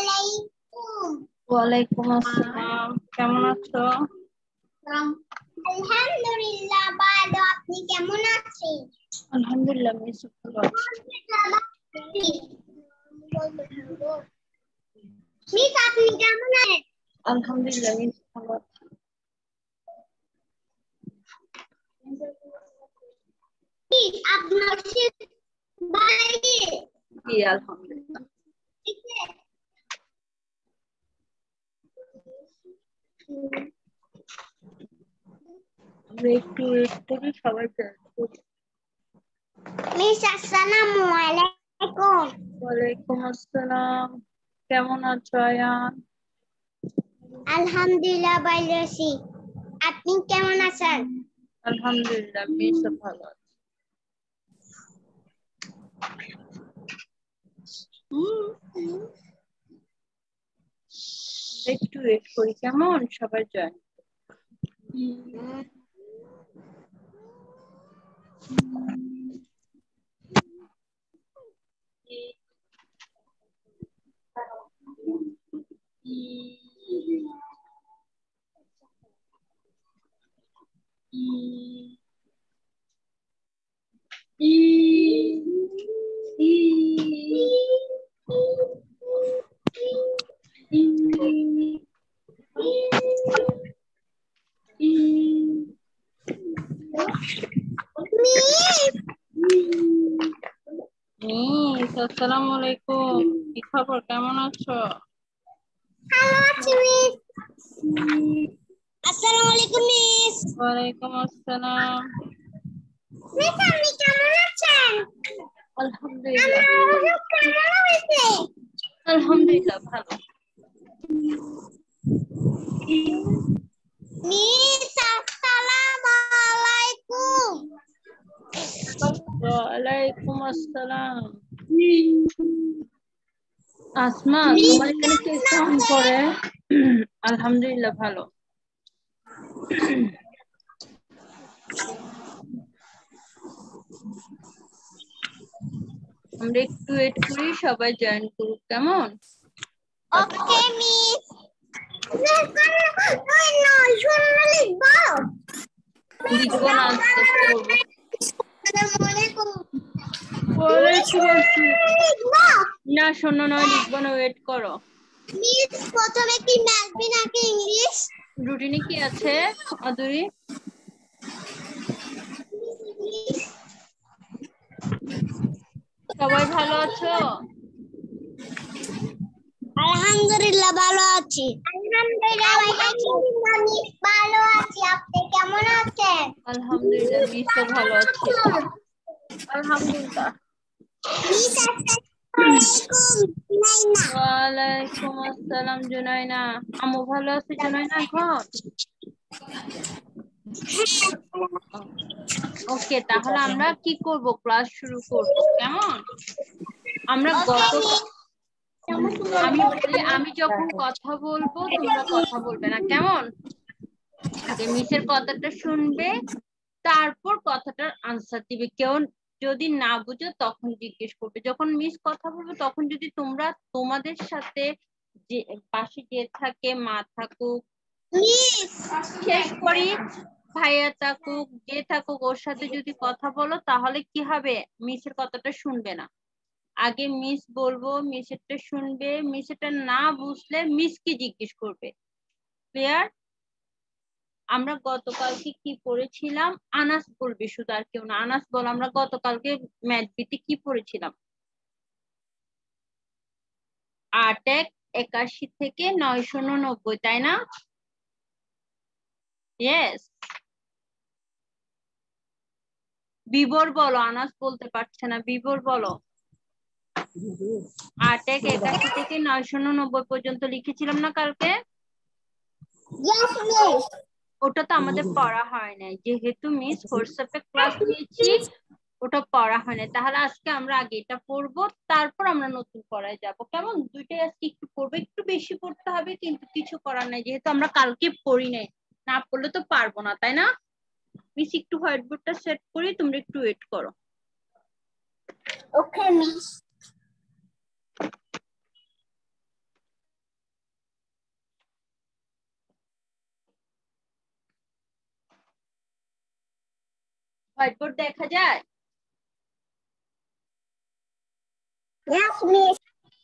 আলাইকুম। ওয়ালাইকুম আসসালাম, কেমন আছো? আলহামদুলিল্লাহ ভালো, আপনি কেমন আছেন? আলহামদুলিল্লাহ মিস ভালো আছি। মিস আপনি কেমন আছেন? আলহামদুলিল্লাহ মিস ভালো আছি। মিস আপনার বাইরে জি আলহামদুলিল্লাহ। আমরা একটু করি সবাই মিস আসসালামু আলাইকুম। ওয়ালাইকুম আসসালাম, কেমন আছো আয়ান? আলহামদুলিল্লাহ ভালো আছি, আপনি কেমন আছেন? আলহামদুলিল্লাহ মিস ভালো আছি। একটু ওয়েট করি কেমন, সবাই জয়েন। মিস আসসালামু আলাইকুম, কি খবর, কেমন আছো? ভালো আছি মিস। আসসালামু আলাইকুম মিস। ওয়ালাইকুম আসসালাম। মিস আপনি কেমন আছেন? আলহামদুলিল্লাহ। আমার অসুখ কেমন হয়েছে? আলহামদুলিল্লাহ ভালো। মিস আসসালামু আলাইকুম। ওয়ালাইকুম আসসালাম। আসমা, তোমার এখানে কে সাউন্ড করে? আলহামদুলিল্লাহ ভালো। আমরা একটু ওয়েট করি, সবাই জয়েন করুক কেমন। Okay miss. লিখবো না, আজকে পড়বো। ওয়ালাইকুম আসসালাম। না শোনো, নয় লিখবো না, ওয়েট করো। মিস প্রথমে কি ম্যাথ নাকি ইংলিশ? রুটিনে কি আছে আদুরি? সবাই ভালো আছো? আলহামদুলিল্লাহ ভালো আছি। আলহামদুলিল্লাহ ভালো আছি, আপনি কেমন আছেন? আলহামদুলিল্লাহ মিসও ভালো আছি। আলহামদুলিল্লাহ। মিস আসসালামু ওয়ালাইকুম আসসালাম জুনাইনা, আম্মু ভালো আছে জুনাইনা এখন? ওকে, তাহলে আমরা কি করব, ক্লাস শুরু করব কেমন। আমরা আমি যখন কথা বলবো তোমরা কথা বলবে না কেমন। আগে মিসের কথাটা শুনবে, তারপর কথাটার আনসার দিবে। কেউ যদি না বুঝো তখন জিজ্ঞেস করবে, যখন মিস কথা বলবে তখন যদি তোমরা তোমাদের সাথে যে পাশে যে থাকে, মা থাকুক, শেষ করি ভাইয়া থাকুক, যে থাকুক, ওর সাথে যদি কথা বলো তাহলে কি হবে, মিসের কথাটা শুনবে না। আগে মিস বলবো, মিসেরটা শুনবে, মিসেরটা না বুঝলে মিসকে জিজ্ঞেস করবে। ক্লিয়ার? আমরা গতকালকে কি পড়েছিলাম, আনাস বলবে শুধু, আর কেউ না। আনাস বল, আমরা গতকালকে ম্যাথ বিতে কি পড়েছিলাম? 8-81 থেকে 990, তাই না? ইয়েস। বিবর বলো, আনাস বলতে পারছে না, বিবর বলো। 8-81 থেকে 990 পর্যন্ত লিখেছিলাম না কালকে? ওটা তো আমাদের পড়া হয় নাই, যেহেতু মিস হোয়াটসঅ্যাপে ক্লাস নিয়েছি, ওটা পড়া হয় নাই। তাহলে আজকে আমরা আগে এটা পড়বো, তারপর আমরা নতুন পড়ায় যাব কেমন। দুইটাই আজকে একটু পড়বো, একটু বেশি পড়তে হবে, কিন্তু কিছু করার নাই, যেহেতু আমরা কালকে পড়ি নাই। না পড়লে তো পারবো না, তাই না? মিস একটু হোয়াইট বোর্ডটা সেট করি, তোমরা একটু ওয়েট করো। ওকে মিস। হোয়াইট বোর্ড দেখা যায়? Yes, miss.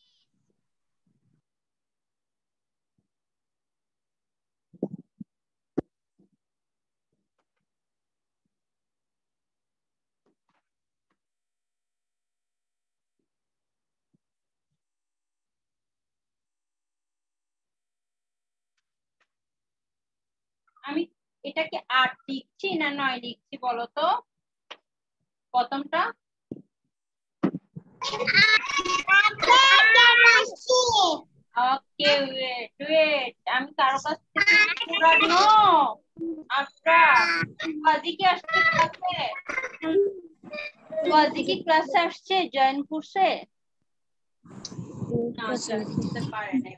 আমি এটাকে 8 লিখছি না 9 লিখছি বলো তো? প্রথমটা ওকে, ওয়েট আমি কারো কাছ থেকে পুরানো আপনারা কাজী কি আসছে ক্লাসে? কাজী কি ক্লাসে আসছে, জয়েন করছে? না, জয়েন করতে পারে না।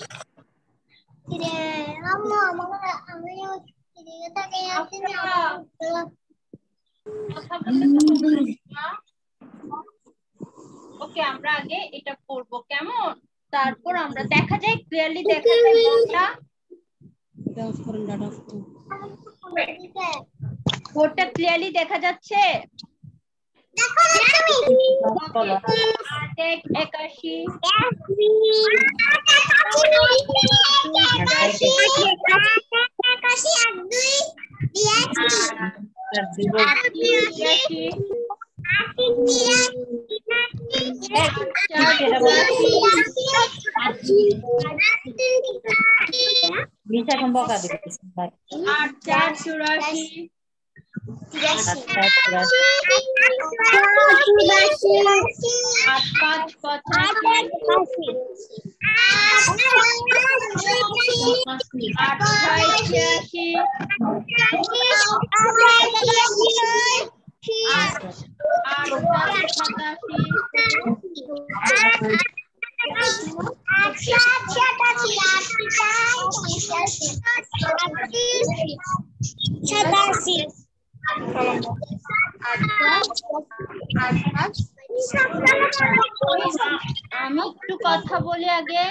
ওকে, আমরা আগে এটা পড়বো কেমন, তারপর আমরা দেখা যায় ক্লিয়ারলি দেখা যায় বোর্ডটা। বোর্ডটা ক্লিয়ারলি দেখা যাচ্ছে? 81 আমি একটু কথা বলি আগে।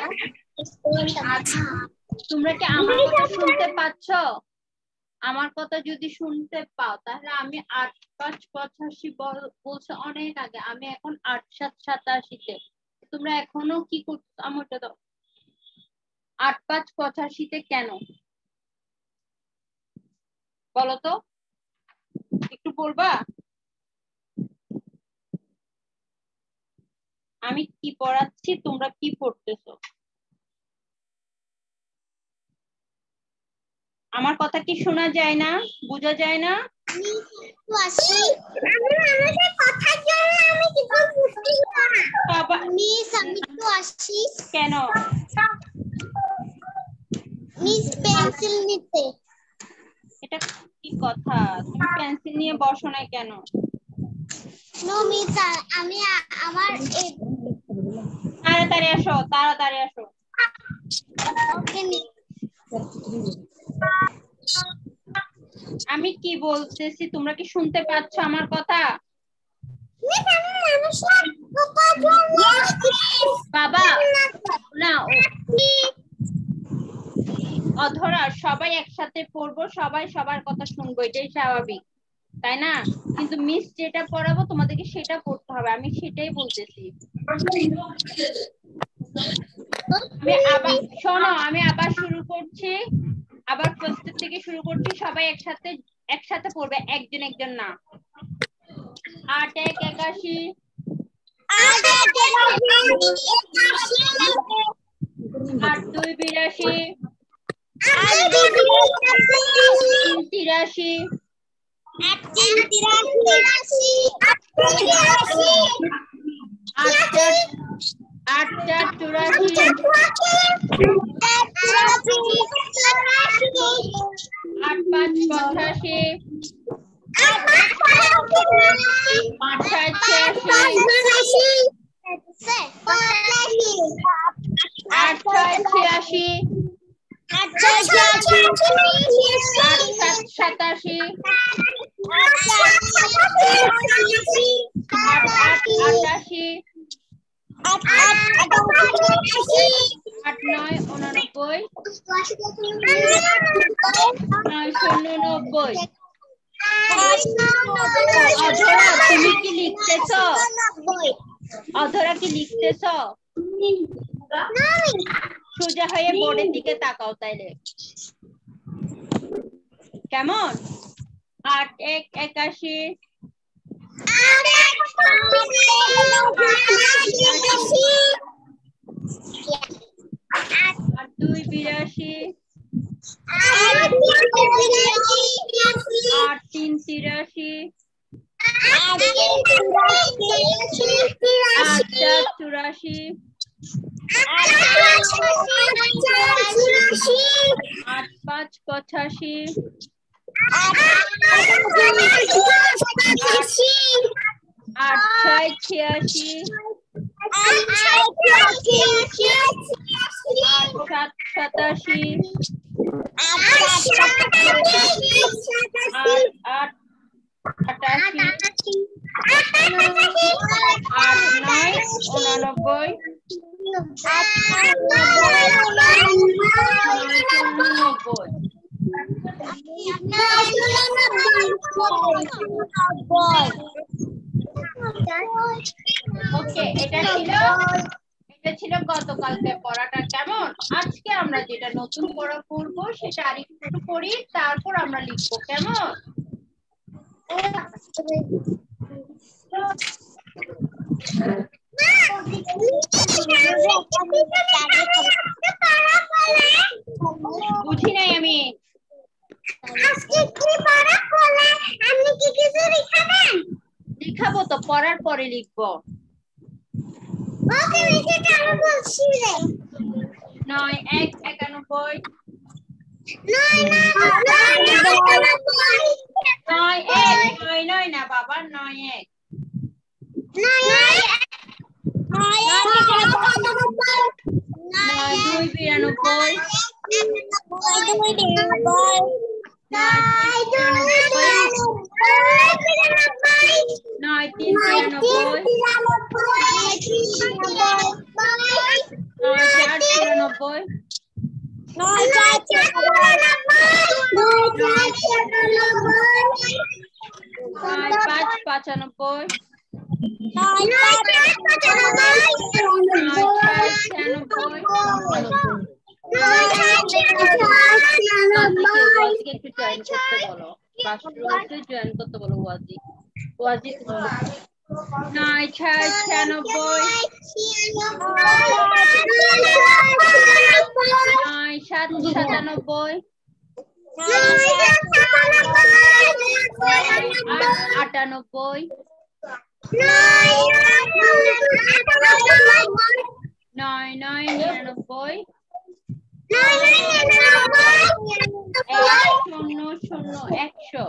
তোমরা কি আমার কথা শুনতে পাচ্ছ? আমার কথা যদি শুনতে পাও তাহলে আমি 8 5 85 বলছে অনেক আগে, আমি এখন 8 7 87 তে। তোমরা এখনো কি করছো? আমারটা দাও। 8 5 85 তে কেন বলো তো, একটু বলবা? আমি কি পড়াচ্ছি, তোমরা কি পড়তেছো? আমার কথা কি শোনা যায় না, বোঝা যায় না? কেন? পেন্সিল নিতে। এটা কি কথা, তুমি পেন্সিল নিয়ে বসো না কেন? নো মিস, আমি আমার তাড়াতাড়ি আসো, তাড়াতাড়ি আসো। Okay miss. আমি কি বলতেছি তোমরা কি শুনতে পাচ্ছ আমার কথা? বাবা না, অধরা সবাই একসাথে পড়বো, সবাই সবার কথা শুনবো, এটাই স্বাভাবিক তাই না? কিন্তু মিস যেটা পড়াবো তোমাদেরকে সেটা পড়তে হবে, আমি সেটাই বলতেছি। আমি আবার শোনো, আমি আবার শুরু করছি, আবার ফার্স্ট থেকে শুরু করছি। সবাই একসাথে পড়বে, একজন একজন না। 8 1 81 8 2 82 8 3 83 8 4 84 8 5 85 8 9 99 অধরা তুমি কি লিখতেছ? অধরা কি লিখতেছ? সোজা হয়ে বোর্ডের দিকে তাকাও তাইলে। কেমন? 8 1 81 8 2 82 8 3 83 8 4 84 8 5 85 8 6 86 8 7 87 8 8 88 8 9 89 ওকে, এটা ছিল গতকালকে পড়াটা। কেমন? আজকে আমরা যেটা নতুন পড়া পড়বো সেটা আরেকটু পড়ি, তারপর আমরা লিখবো। কেমন? বুঝি নাই আমি। লিখাবো তো, পড়ার পরে লিখবো। 9 1 91 9 1 9 না বাবা, 9 1 9 2 92 9 3 93 9 4 95 জয়েন করতে বলো। ওয়াজি 9 6 96 9 7 97 8 98 9 9 99 100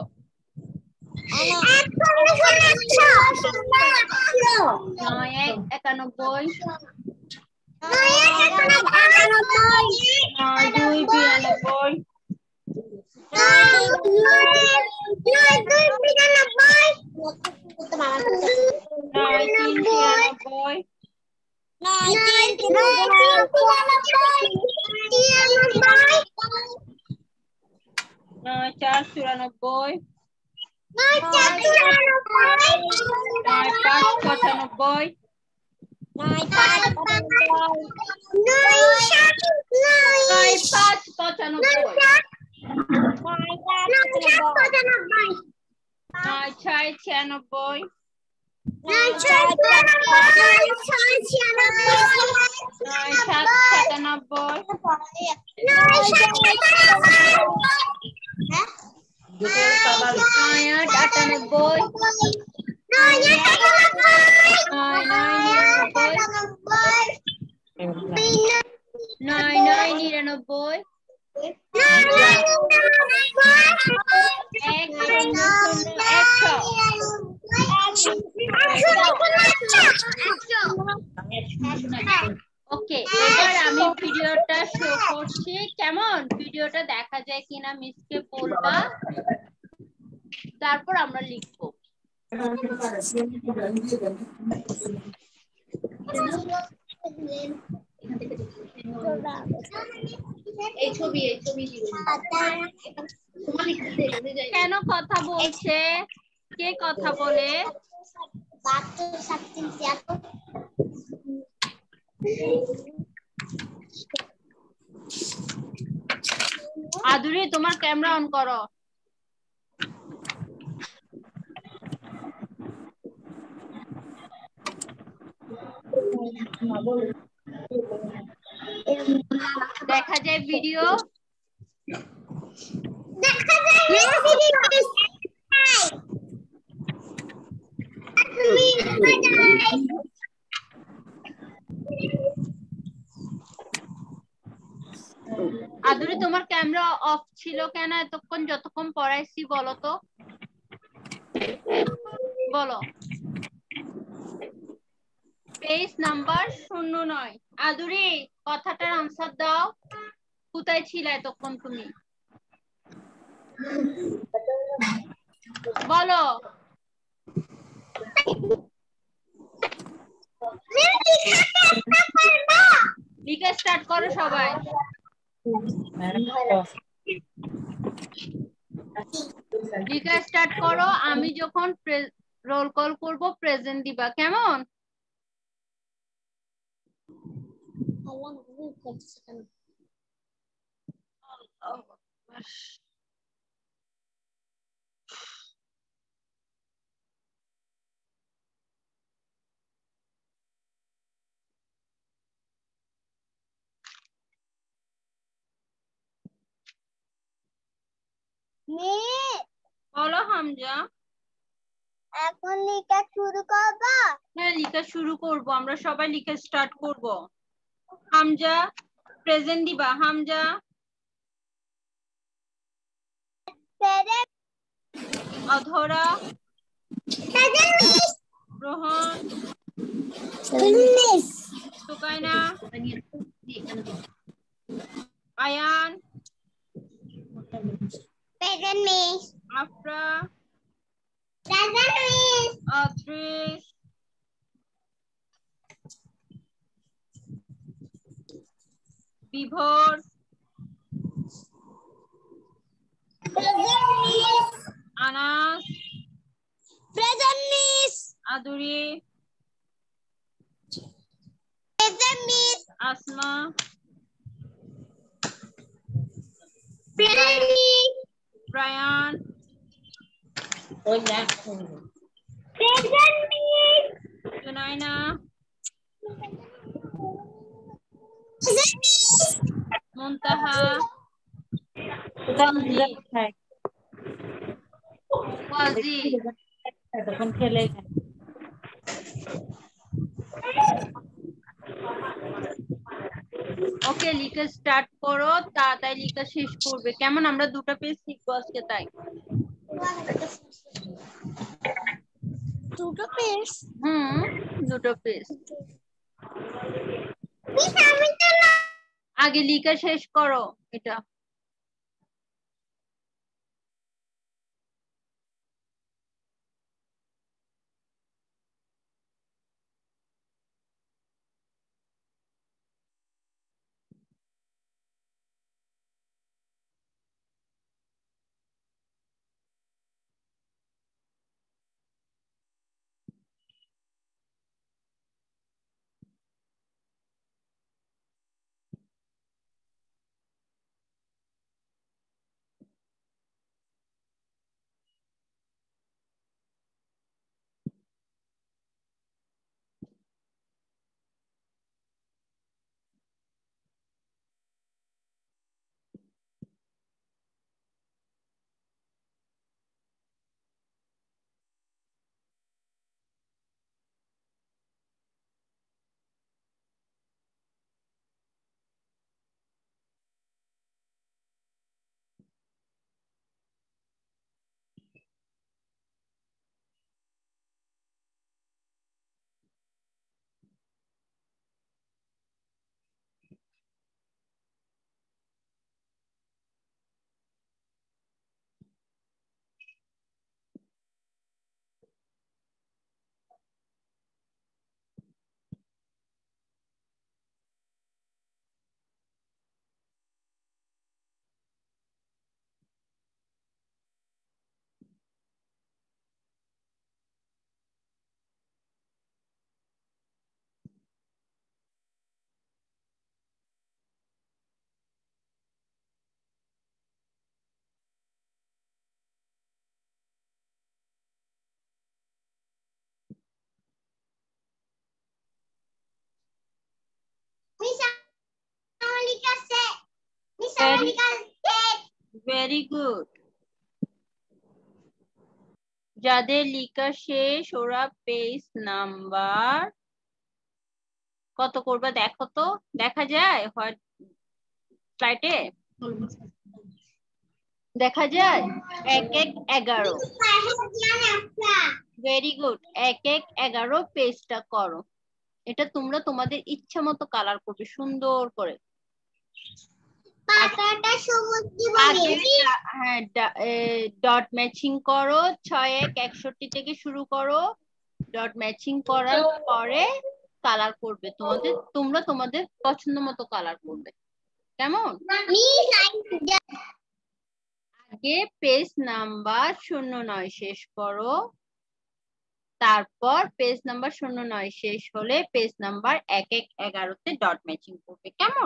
ওকে, এবার আমি ভিডিওটা শো করছি। কেমন? ভিডিওটা দেখা যায় কিনা মিসকে বলবা, তারপর আমরা লিখবো। এই ছবি কেন কথা বলছে? কে কথা বলে? আদুরি তোমার ক্যামেরা অন করো। দেখা যায় ভিডিও? দেখা যায় আদুরি তোমার ক্যামেরা অফ ছিল কেন এতক্ষণ যতক্ষণ পড়াইছি বলো তো, বলো। Page number 09। আদুরি কথাটার আনসার দাও, কোথায় ছিলে এতক্ষণ তুমি? বলো। লিখে স্টার্ট করো সবাই। লিখে স্টার্ট করো। আমি যখন রোল কল করব প্রেজেন্ট দিবা, কেমন? বলো হামজা। এখন লেখা শুরু করবা? হ্যাঁ লিখা শুরু করব, আমরা সবাই লিখে স্টার্ট করব। হামজা প্রেজেন্ট দিবা। হামজা। অধরা। Rohan. Sukaina. Ayaan. Afra. Adris. Bibhor. Anas. Aduri. Asma. Brian. Junaina. Muntaha. Waji. Okay লিখে স্টার্ট করো, তাড়াতাড়ি লিখা শেষ করবে, কেমন? আমরা দুটো পেজ শিখবো আজকে তাই। দুটো পেজ? দুটো পেজ। আগে লিখা শেষ করো এটা। Very good. যাদের লেখা শেষ ওরা পেজ নাম্বার কত করবে দেখো তো, দেখা যায় হয় স্লাইডে, দেখা যায় 1-11। ভেরি গুড, 1-11 পেজটা করো। এটা তোমরা তোমাদের ইচ্ছা মতো কালার করবে সুন্দর করে। হ্যাঁ, ডট ম্যাচিং করো, 6-1-61 থেকে শুরু করো। ডট ম্যাচিং করার পরে কালার করবে, তোমরা তোমাদের পছন্দ মতো কালার করবে, কেমন? আগে পেজ নাম্বার 09 শেষ করো, তারপর পেজ নাম্বার 09 শেষ হলে পেজ নাম্বার 1-11-তে ডট ম্যাচিং করবে, কেমন?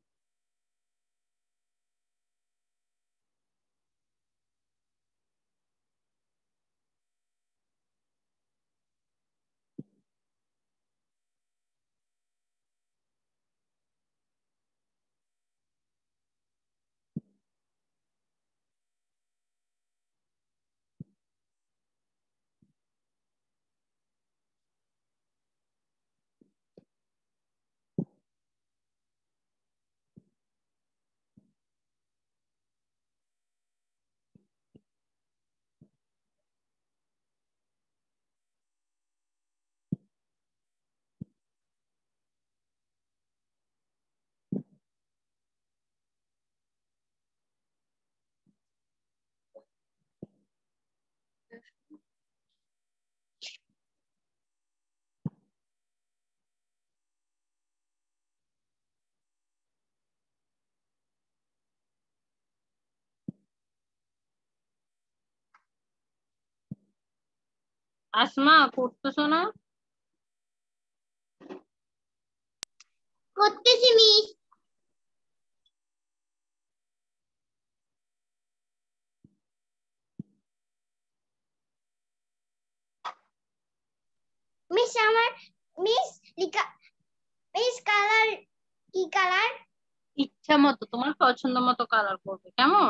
আসমা করতেছো না? করতেছি মিস। মিস আমার মিস লিখা মিস কালার কি কালার? ইচ্ছা মতো তোমার পছন্দ মতো কালার করবে, কেমন?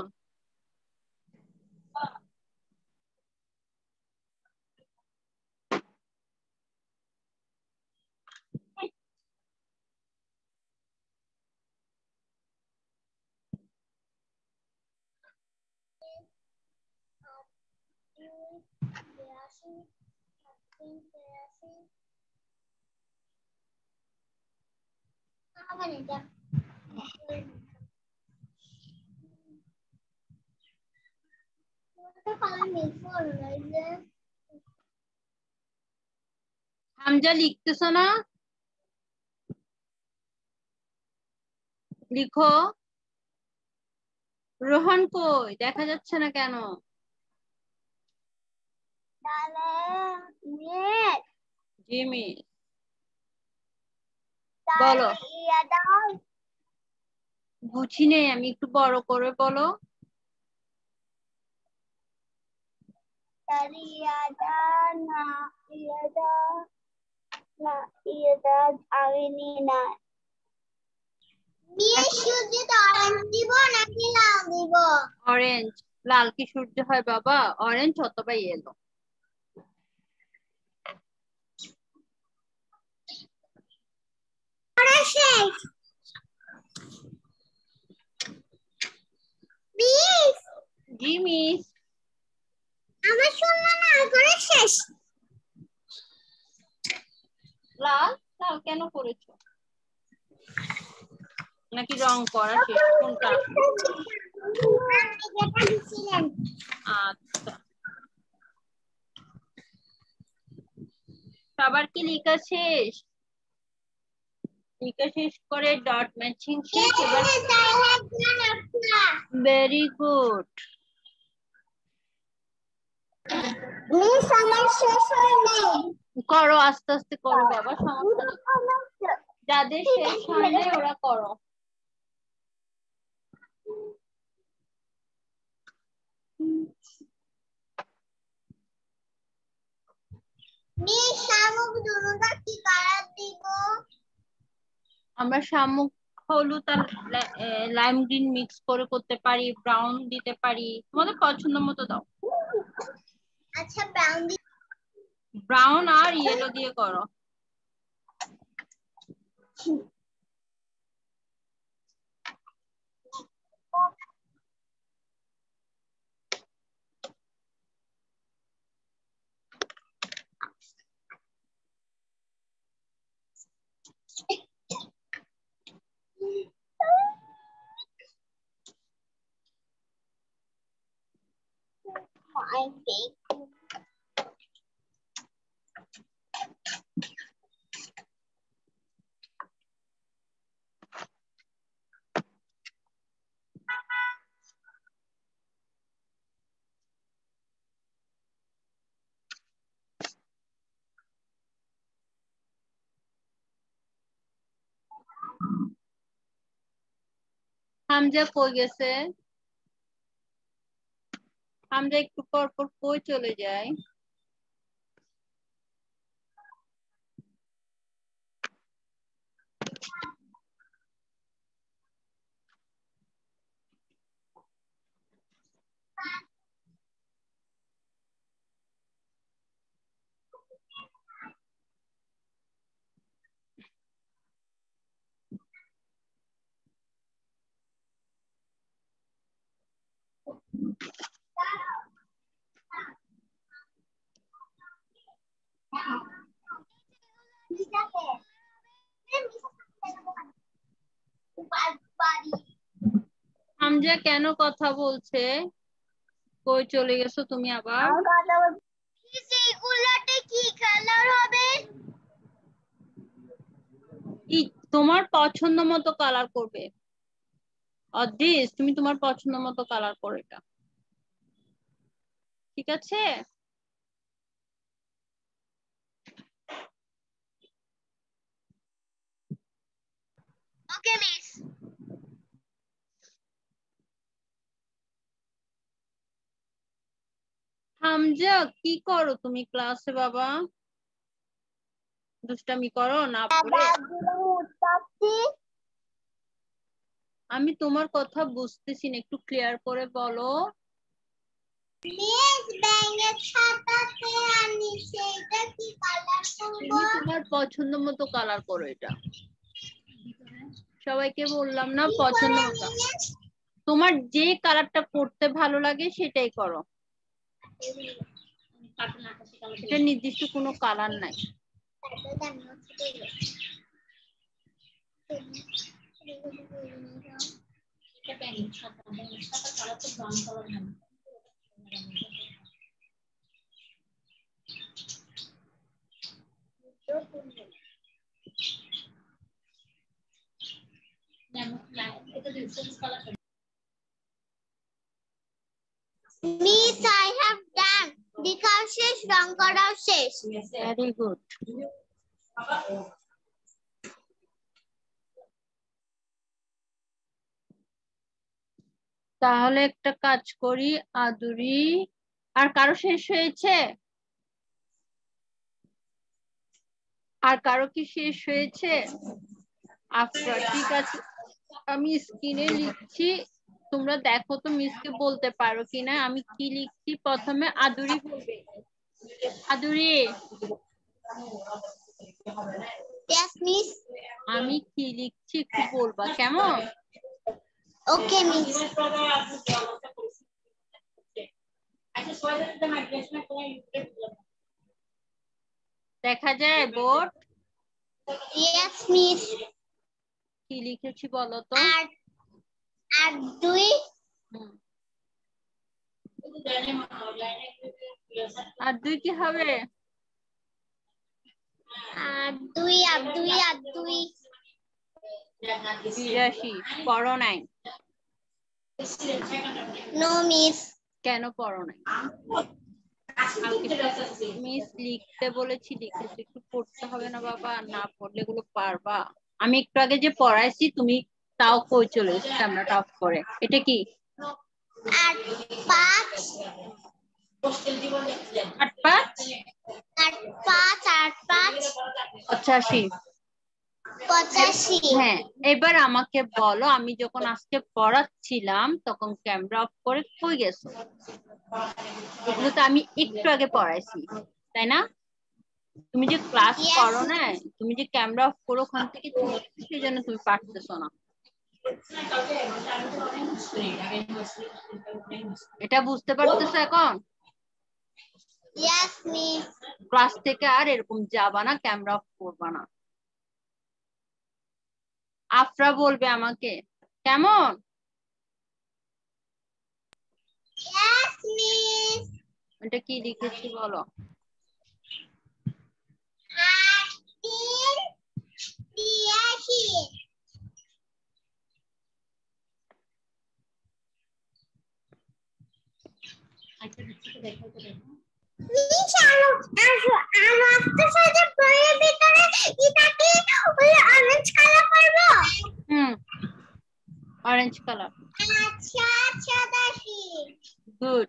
হামজা লিখতেছো না? লিখো। রোহন কই, দেখা যাচ্ছে না কেন? জি মিস। বলো। বুঝি নেই আমি, একটু বড় করে বলো। অরেঞ্জ। লাল কি সূর্য হয় বাবা? অরেঞ্জ অথবা ইয়েলো। জি মিস। আমার শুনলো না, করে শেষ। লাল, লাল কেন করেছো? নাকি রং করা শেষ? কোনটা? আচ্ছা, সবার কি লেখা শেষ? লেখা শেষ করে ডট ম্যাচিং শেষ। এবার ভেরি গুড। মিস আমার শেষ হয়নি। করো, আস্তে আস্তে করো বাবা, সমস্যা নেই। যাদের শেষ হয়নি ওরা করো। মিস শামুক দুটোটা কি কালার দিব? আমরা শামুক হলুদ আর লাইম গ্রিন মিক্স করে করতে পারি, ব্রাউন দিতে পারি, তোমাদের পছন্দ মতো দাও। আচ্ছা ব্রাউন আর ইয়েলো দিয়ে করো। হামজা কই গেছে? হামজা একটু পর পর কই চলে যায়? হামজা কেন কথা বলছে? কই চলে গেছো তুমি আবার? এগুলাতে কি কালার হবে? তোমার পছন্দ মতো কালার করবে। অদ্রিস, তুমি তোমার পছন্দ মতো কালার করো এটা, ঠিক আছে? ওকে মিস। হামজা কি করো তুমি ক্লাসে বাবা? দুষ্টামি করো না পড়ে? আমি তোমার কথা বুঝতেছি না, একটু ক্লিয়ার করে বলো। মিস ব্যাঙের ছাতাতে আনিছে, এটা কি কালার করব? তুমি তোমার পছন্দ মতো কালার করো এটা। সবাইকে বললাম না পছন্দ মতো, তোমার যে কালারটা করতে ভালো লাগে সেটাই করো। এটা নির্দিষ্ট কোনো কালার নাই। Miss, I have done. দেখাও শেষ, রং করাও শেষ। Very good. তাহলে একটা কাজ করি, আদুরি আর কারো শেষ হয়েছে? আর কারো কি শেষ হয়েছে? আফরা, ঠিক আছে, আমি স্ক্রিনে লিখছি, তোমরা দেখো তো মিসকে বলতে পারো কিনা আমি কি লিখছি। প্রথমে আদুরি বলবে। Aduri, Yes, miss. আমি কি লিখছি একটু বলবা, কেমন? Okay, miss. দেখা যায় বোর্ড? Yes, miss. কি লিখেছি বলো তো? আর দুই। আর দুই কি হবে? আর দুই 82 পড়ো নাই? No miss. কেন পড়ো নাই? মিস লিখতে বলেছি, লিখেছি, একটু পড়তে হবে না বাবা? না পড়লে এগুলো পারবা? আমি একটু আগে যে পড়াইছি তুমি তাও কই চলে এসেছো ক্যামেরাটা অফ করে? এটা কি? 8 5 8 5 8 5 85। 85 হ্যাঁ এবার আমাকে বলো আমি যখন আজকে পড়াচ্ছিলাম তখন ক্যামেরা অফ করে কই গেছো? এগুলো তো আমি একটু আগে পড়াইছি তাই না? তুমি যে ক্লাস করো না, তুমি যে ক্যামেরা অফ করো ওখান থেকে সেই জন্য তুমি পারতেছো না। এটা বুঝতে পারতেছো এখন? Yes, miss. ক্লাস থেকে আর এরকম যাবা না, ক্যামেরা অফ করবা না। আফরা বলবে আমাকে কেমন? Yes, miss. এটা কি লিখেছি বলো? 83 মিস আলো আস্তে সাথে বইয়ের ভিতরে এটাকে ওই অরেঞ্জ কালার করব। Orange colour. আচ্ছা 87 good.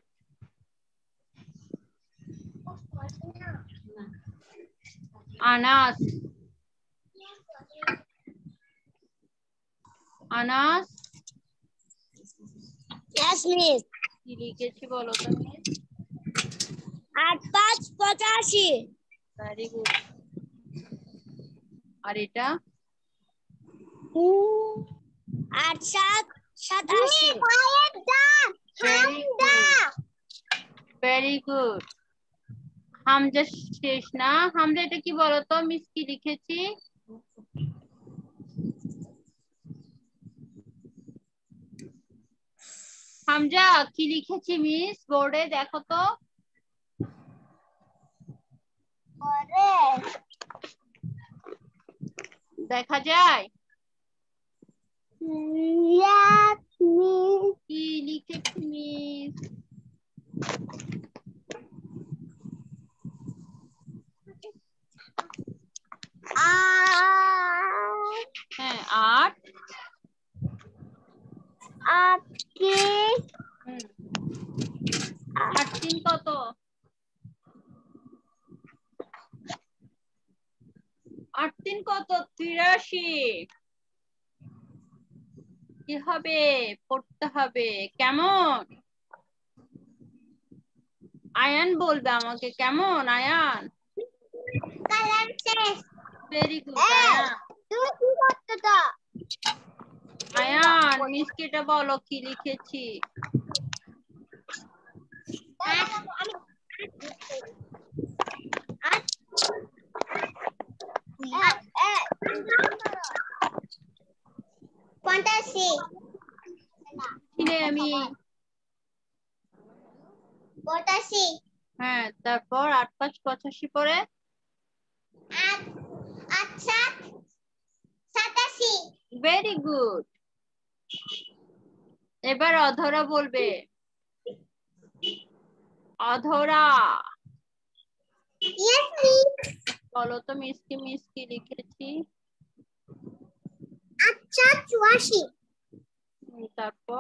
Anas Anas Yes, miss. কি লিখেছি বলো তুমি? 85 85 ভেরি গুড। আর এটা 87 87 ভেরি গুড। হামজা শেষ না? হামজা এটা কি বলতো? মিস কি লিখেছি? হামজা কি লিখেছি মিস বোর্ডে দেখো তো। দেখা যায়? কি লিখেছি মিস? হ্যাঁ 8 8 কি 8 3 কত? 8 3 কত? 83। কি হবে? পড়তে হবে কেমন? আয়ান বলবে আমাকে কেমন? আয়ান কালার শেষ। Very good Ayaan. তুমি কি করতে তো? আয়ান মিসকে এটা বলো কি লিখেছি? আমি হ্যাঁ তারপর 8 5 85 পরে 8 7 87 ভেরি গুড। এবার অধরা বলবে। অধরা Yes, miss. বলো তো মিসকে মিসকে লিখেছি? আচ্ছা 84 তারপর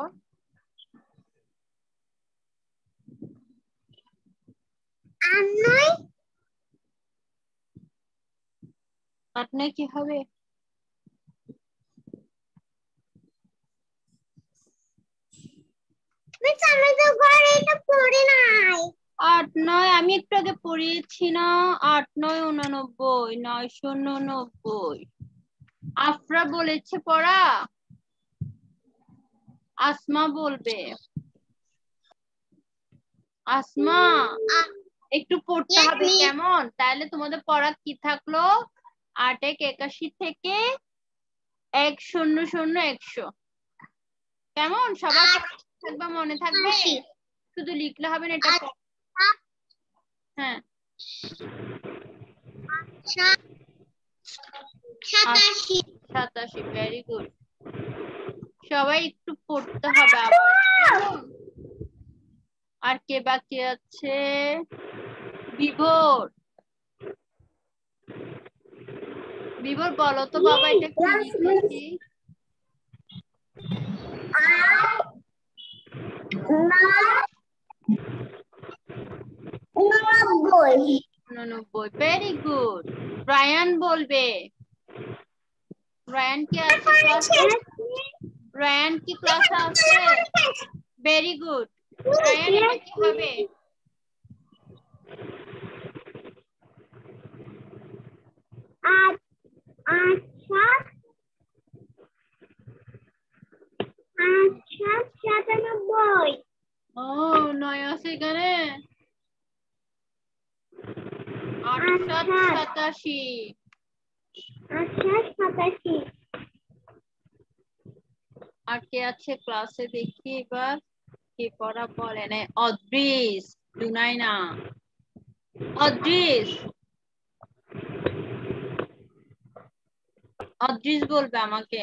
8 9 কি হবে? মিস আমি তো ঘরে এটা পড়ি নাই। 8 9 আমি একটু আগে পড়িয়েছি না? 8 9 89 999। আফরা বলেছে পড়া। আসমা বলবে। আসমা একটু পড়তে হবে কেমন? তাহলে তোমাদের পড়া কি থাকলো? 8 1 81 থেকে 1 0 0 100 কেমন? সবার থাকবে মনে থাকবে? শুধু লিখলে হবে না এটা। হ্যাঁ 87 ভেরি গুড। সবাই একটু পড়তে হবে আবার। আর কে বাকি আছে? বিভোর। বিভোর বলো তো বাবা এটা কি লিখেছি? 89 ভেরি গুড। রায়ান বলবে। রায়ান কি আছে ক্লাসে? রায়ান কি ক্লাসে আছে? Very good. রায়ান এটা কি হবে? আচ্ছা 97। ও 9 আছে এখানে। 88। 87। আর কে আছে ক্লাসে দেখি এবার কি পড়া বলে না। অদৃশ, জুনাইনা। অদৃশ, অদৃশ বলবে আমাকে।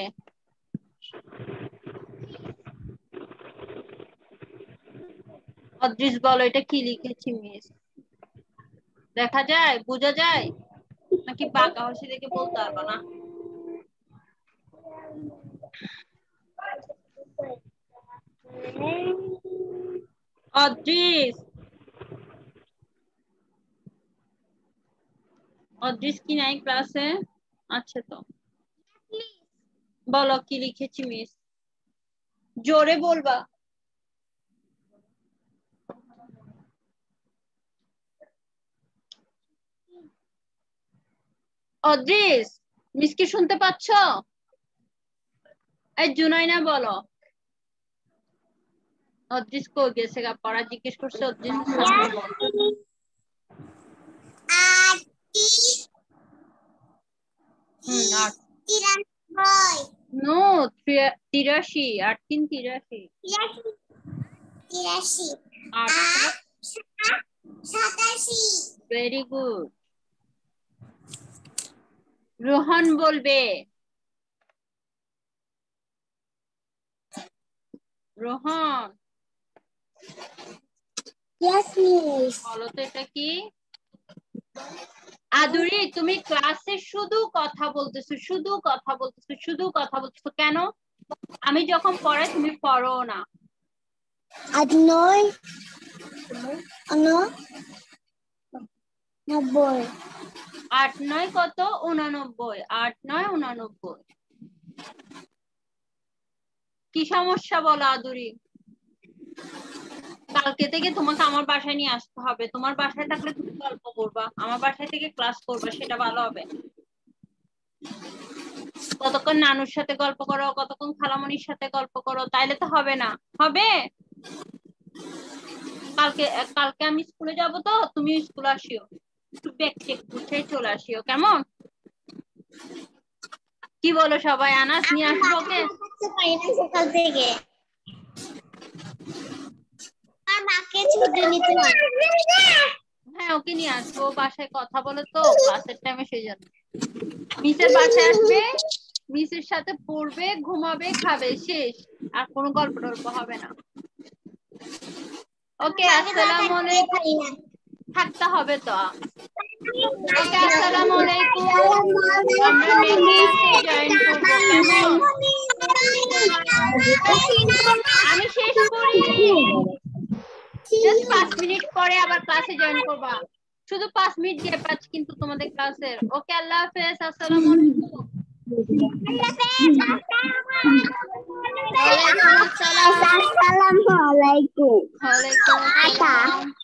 অদৃশ বলো এটা কি লিখেছি মিস? দেখা যায়, বোঝা যায় নাকি বাঁকা হাসি দেখে বলতে পারবো না? অদৃশ, অদৃশ কি নাই ক্লাসে? আচ্ছা তো বলো কি লিখেছি মিস? জোরে বলবা। অদৃশ, মিস কি শুনতে পাচ্ছ? এই জুনাইনা বলো। অদৃশ কই গেছে গা? পড়া জিজ্ঞেস করছে অদৃশ সামনে বল। নো 83, 8 3 83। 87। Very good. রোহন বলবে। রোহন বলো তো এটা কি? আদুরি তুমি ক্লাসে শুধু কথা বলতেছো, শুধু কথা বলতেছো, শুধু কথা বলতেছো কেন? আমি যখন পড়াই তুমি পড়ো না। 8 9 90। 8 9 কত? 89। 8 9 89। কি সমস্যা বলো আদুরি? কালকে থেকে তোমাকে আমার বাসায় নিয়ে আসতে হবে। তোমার বাসায় থাকলে তুমি গল্প করবা, আমার বাসায় থেকে ক্লাস করবা, সেটা ভালো হবে। কতক্ষণ নানুর সাথে গল্প করো, কতক্ষণ খালামণির সাথে গল্প করো, তাইলে তো হবে না। হবে? কালকে আমি স্কুলে যাব, তো তুমি স্কুলে আসিও, একটু ব্যাগ টেক গুছিয়ে চলে আসিও, কেমন? কি বলো সবাই? আনাস নিয়ে আসবো ওকে? সকাল থেকে মাকে ছুটি নিতে হয়। হ্যাঁ ওকে নিয়ে আসবো, বাসায় কথা বলে তো ক্লাসের টাইমে, সেই জন্য মিসের বাসায় আসবে, মিসের সাথে পড়বে, ঘুমাবে, খাবে, শেষ। আর কোনো গল্প টল্প হবে না। ওকে আসসালামু আলাইকুম। থাকতে হবে তো। ওকে আসসালামু আলাইকুম। আমরা নেক্সট ক্লাসে জয়েন করব, কেমন? আমি শেষ করি, জাস্ট 5 মিনিট পরে আবার ক্লাসে জয়েন করবা। শুধু 5 মিনিট গ্যাপ আছে কিন্তু তোমাদের ক্লাসের। ওকে আল্লাহ হাফেজ, আসসালামু আলাইকুম। ওয়ালাইকুম আসসালাম। আসসালামু আলাইকুম। ওয়ালাইকুম আসসালাম।